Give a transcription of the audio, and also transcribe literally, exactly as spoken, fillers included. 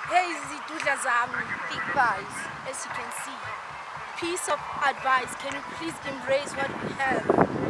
Hey Zitudla Zami, big pies, as you can see. Piece of advice, can you please embrace what we have?